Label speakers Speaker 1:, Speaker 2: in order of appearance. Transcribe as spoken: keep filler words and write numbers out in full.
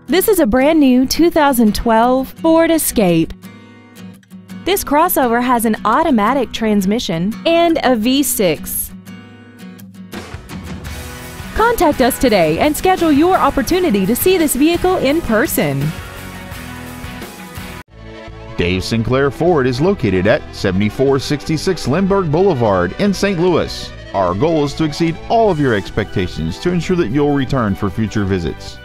Speaker 1: This is a brand new two thousand twelve Ford Escape. This crossover has an automatic transmission and a V six. Contact us today and schedule your opportunity to see this vehicle in person.
Speaker 2: Dave Sinclair Ford is located at seventy-four sixty-six Lindbergh Boulevard in Saint Louis. Our goal is to exceed all of your expectations to ensure that you'll return for future visits.